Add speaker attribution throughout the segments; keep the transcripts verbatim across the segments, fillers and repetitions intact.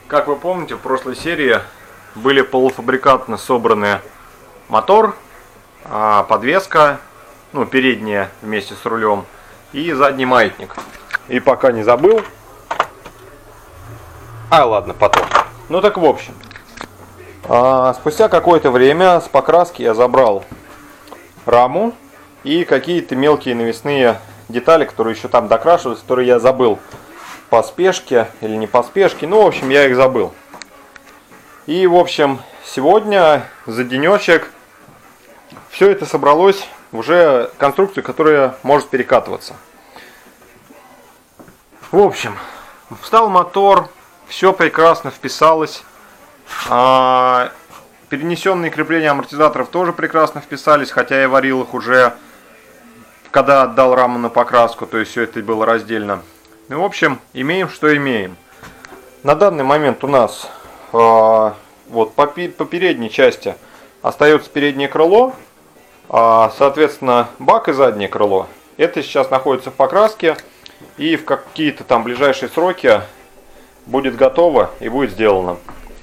Speaker 1: Как вы помните, в прошлой серии были полуфабрикатно собраны мотор, подвеска, ну, передняя вместе с рулем и задний маятник. И пока не забыл. А, ладно, потом. Ну так в общем. А, спустя какое-то время с покраски я забрал раму и какие-то мелкие навесные детали, которые еще там докрашивались, которые я забыл по спешке или не по спешке. Ну, в общем, я их забыл. И, в общем, сегодня за денечек все это собралось в уже конструкцию, которая может перекатываться. В общем, встал мотор, все прекрасно вписалось. А, перенесенные крепления амортизаторов тоже прекрасно вписались, хотя я варил их уже, когда отдал раму на покраску, то есть все это было раздельно. Ну, в общем, имеем, что имеем. На данный момент у нас э, вот по, по передней части остается переднее крыло, э, соответственно, бак и заднее крыло. Это сейчас находится в покраске, и в какие-то там ближайшие сроки будет готово и будет сделано.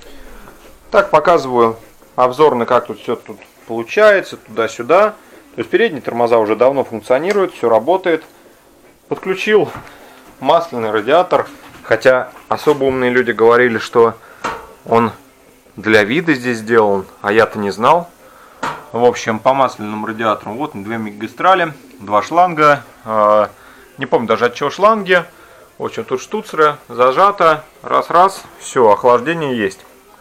Speaker 1: Так, показываю обзорно, как тут все тут получается, туда-сюда. То есть передние тормоза уже давно функционируют, все работает. Подключил масляный радиатор, хотя особо умные люди говорили, что он для вида здесь сделан, а я-то не знал. В общем, по масляному радиатору вот две магистрали, два шланга, э, не помню даже от чего шланги. В общем, тут штуцеры, зажато, раз-раз, все, охлаждение есть.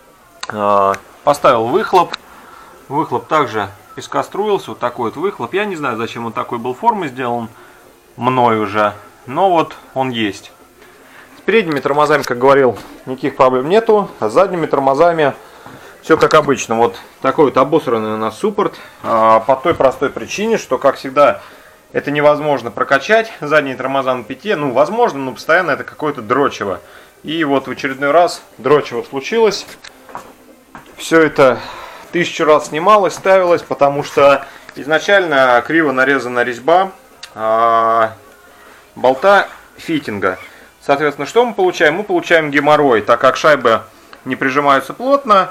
Speaker 1: Э, поставил выхлоп, выхлоп также пескоструился, вот такой вот выхлоп. Я не знаю, зачем он такой был формы сделан мной уже. Но вот он есть. С передними тормозами, как говорил, никаких проблем нету. А с задними тормозами все как обычно. Вот такой вот обосранный у нас суппорт. А, по той простой причине, что, как всегда, это невозможно прокачать. Задние тормоза на пяти. Ну, возможно, но постоянно это какое-то дрочево. И вот в очередной раз дрочево случилось. Все это тысячу раз снималось, ставилось, потому что изначально криво нарезана резьба а, болта фитинга. Соответственно, что мы получаем? Мы получаем геморрой, так как шайбы не прижимаются плотно,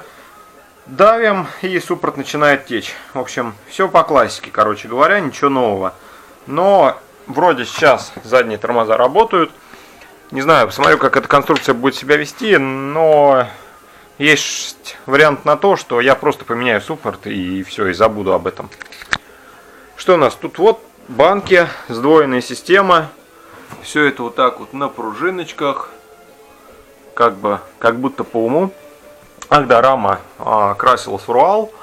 Speaker 1: давим и суппорт начинает течь. В общем, все по классике, короче говоря, ничего нового. Но вроде сейчас задние тормоза работают. Не знаю, посмотрю, как эта конструкция будет себя вести, но есть вариант на то, что я просто поменяю суппорт и все, и забуду об этом. Что у нас? Тут вот банки, сдвоенная система. Все это вот так вот на пружиночках, как бы, как будто по уму. Ах да, рама а, красилась в руал.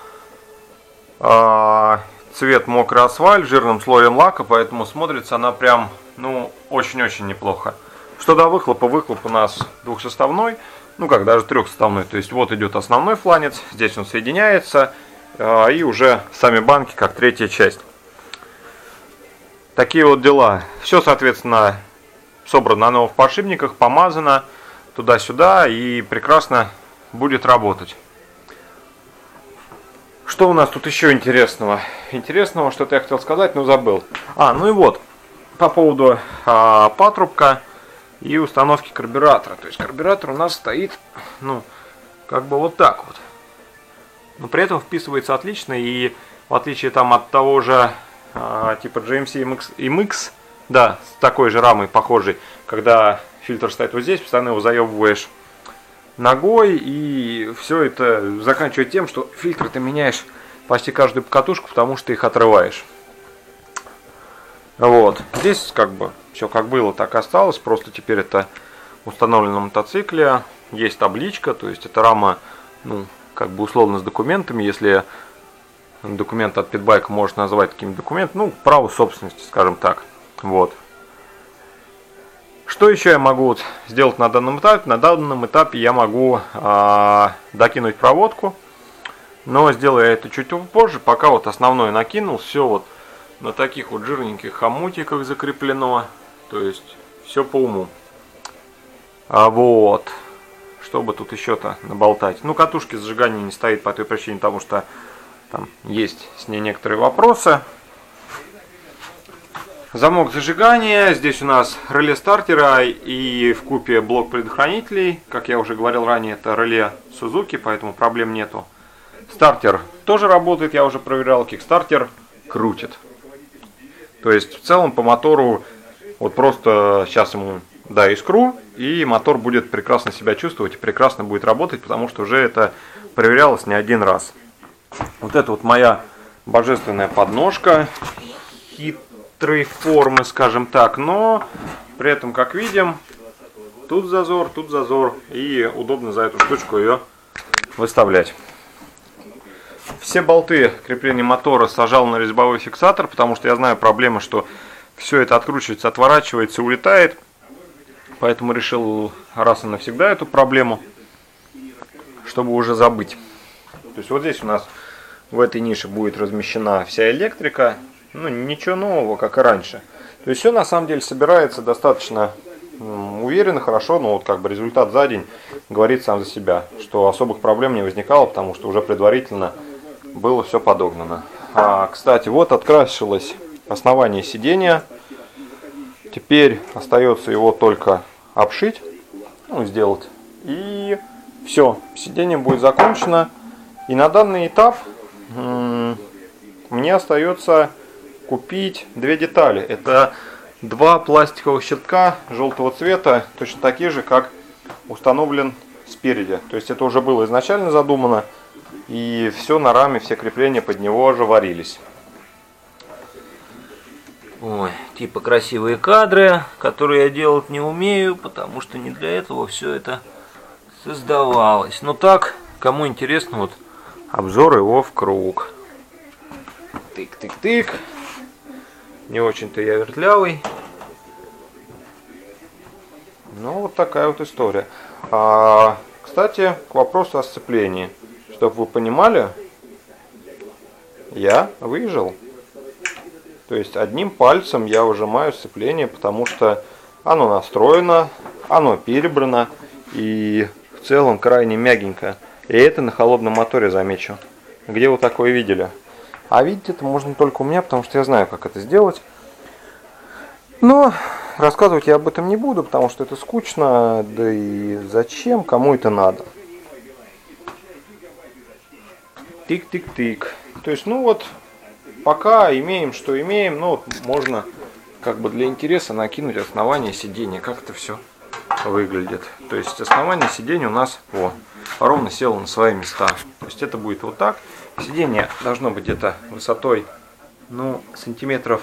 Speaker 1: А, цвет мокрый асфальт, жирным слоем лака, поэтому смотрится она прям, ну, очень-очень неплохо. Что до выхлопа, выхлоп у нас двухсоставной, ну как, даже трехсоставной. То есть вот идет основной фланец, здесь он соединяется, а, и уже сами банки как третья часть. Такие вот дела. Все, соответственно, собрано на новых подшипниках, помазано туда-сюда и прекрасно будет работать. Что у нас тут еще интересного? Интересного, что-то я хотел сказать, но забыл. А, ну и вот, по поводу а, патрубка и установки карбюратора. То есть карбюратор у нас стоит, ну, как бы вот так вот. Но при этом вписывается отлично, и в отличие там от того же типа джи эм си эм икс, да, с такой же рамой похожей, когда фильтр стоит вот здесь, постоянно его заебываешь ногой, и все это заканчивает тем, что фильтр ты меняешь почти каждую покатушку, потому что их отрываешь. Вот, здесь как бы все как было, так и осталось, просто теперь это установлено на мотоцикле, есть табличка, то есть эта рама, ну, как бы условно с документами, если документ от питбайка можно назвать таким документом, ну, право собственности, скажем так. Вот. Что еще я могу вот сделать на данном этапе? На данном этапе я могу а, докинуть проводку, но сделаю я это чуть позже, пока вот основное накинул, все вот на таких вот жирненьких хомутиках закреплено, то есть все по уму. А вот, чтобы тут еще-то наболтать. Ну, катушки зажигания не стоит по той причине, потому что там есть с ней некоторые вопросы. Замок зажигания, здесь у нас реле стартера и вкупе блок предохранителей. Как я уже говорил ранее, это реле Suzuki, поэтому проблем нету. Стартер тоже работает, я уже проверял, кикстартер крутит. То есть в целом по мотору, вот просто сейчас ему дай искру, и мотор будет прекрасно себя чувствовать и прекрасно будет работать, потому что уже это проверялось не один раз. Вот это вот моя божественная подножка. Хитрой формы, скажем так, но при этом, как видим, тут зазор, тут зазор, и удобно за эту штучку ее выставлять. Все болты крепления мотора сажал на резьбовой фиксатор, потому что я знаю проблемы, что все это откручивается, отворачивается, улетает. Поэтому решил раз и навсегда эту проблему, чтобы уже забыть. То есть вот здесь у нас в этой нише будет размещена вся электрика. Ну, ничего нового, как и раньше. То есть все на самом деле собирается достаточно уверенно, хорошо, но вот как бы результат за день говорит сам за себя, что особых проблем не возникало, потому что уже предварительно было все подогнано. А, кстати, вот открасилось основание сидения. Теперь остается его только обшить, ну, сделать. И все, сиденье будет закончено. И на данный этап мне остается купить две детали. Это два пластиковых щитка желтого цвета, точно такие же, как установлен спереди. То есть это уже было изначально задумано, и все на раме, все крепления под него же варились.
Speaker 2: Ой, типа красивые кадры, которые я делать не умею, потому что не для этого все это создавалось. Но так, кому интересно, вот обзор его в круг. Тык-тык-тык. Не очень-то я вертлявый.
Speaker 1: Ну, вот такая вот история. А, кстати, к вопросу о сцеплении. Чтобы вы понимали, я выжил. То есть одним пальцем я выжимаю сцепление, потому что оно настроено, оно перебрано и в целом крайне мягенько. И это на холодном моторе, замечу. Где вы такое видели? А видеть это можно только у меня, потому что я знаю, как это сделать. Но рассказывать я об этом не буду, потому что это скучно, да и зачем, кому это надо. Тык-тык-тык. То есть, ну вот, пока имеем, что имеем, но вот можно как бы для интереса накинуть основание сиденья, как это все выглядит. То есть основание сиденья у нас о, ровно село на свои места. То есть это будет вот так. Сиденье должно быть где-то высотой, ну, сантиметров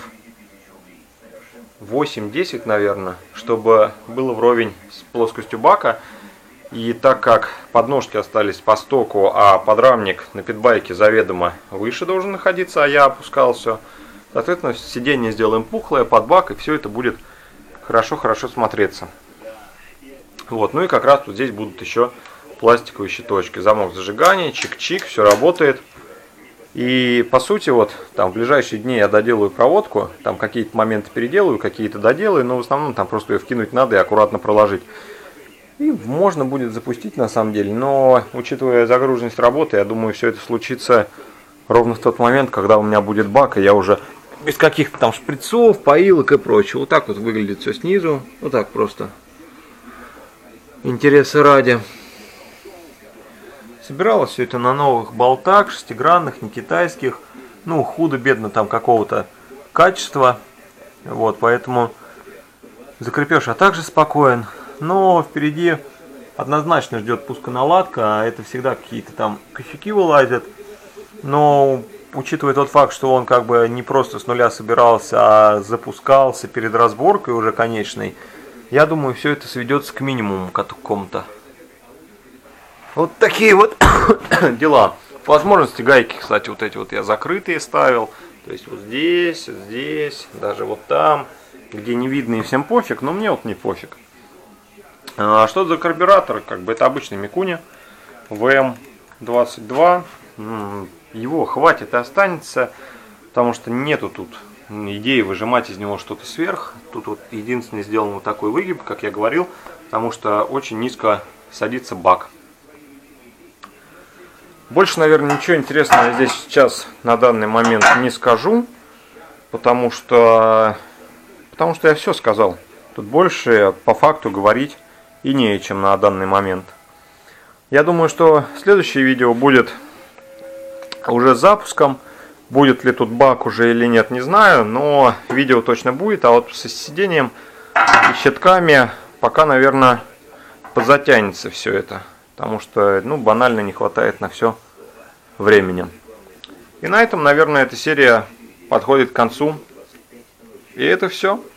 Speaker 1: восемь-десять, наверное, чтобы было вровень с плоскостью бака. И так как подножки остались по стоку, а подрамник на питбайке заведомо выше должен находиться, а я опускал все, соответственно, сиденье сделаем пухлое под бак, и все это будет хорошо-хорошо смотреться. Вот, ну и как раз вот здесь будут еще пластиковые щиточки. Замок зажигания, чик-чик, все работает. И по сути, вот там в ближайшие дни я доделаю проводку, там какие-то моменты переделаю, какие-то доделаю, но в основном там просто ее вкинуть надо и аккуратно проложить. И можно будет запустить на самом деле, но учитывая загруженность работы, я думаю, все это случится ровно в тот момент, когда у меня будет бак, и я уже без каких-то там шприцов, поилок и прочего. Вот так вот выглядит все снизу, вот так просто. Интереса ради. Собиралось все это на новых болтах, шестигранных, не китайских. Ну, худо-бедно там какого-то качества. Вот, поэтому закрепеж, а также спокоен. Но впереди однозначно ждет пусконаладка, а это всегда какие-то там косяки вылазят. Но учитывая тот факт, что он как бы не просто с нуля собирался, а запускался перед разборкой уже конечной, я думаю, все это сведется к минимуму какому-то. Вот такие вот дела. По возможности гайки, кстати, вот эти вот я закрытые ставил. То есть вот здесь, здесь, даже вот там, где не видно и всем пофиг, но мне вот не пофиг. А что за карбюратор? Как бы это обычный Mikuni вэ эм двадцать два. Его хватит и останется, потому что нету тут идеи выжимать из него что-то сверх. Тут вот единственный сделан вот такой выгиб, как я говорил, потому что очень низко садится бак. Больше, наверное, ничего интересного я здесь сейчас на данный момент не скажу, потому что потому что я все сказал. Тут больше по факту говорить и не о чем на данный момент. Я думаю, что следующее видео будет уже с запуском. Будет ли тут баг уже или нет, не знаю, но видео точно будет. А вот с сидением и щитками пока, наверное, подзатянется все это. Потому что, ну, банально не хватает на все времени. И на этом, наверное, эта серия подходит к концу. И это все.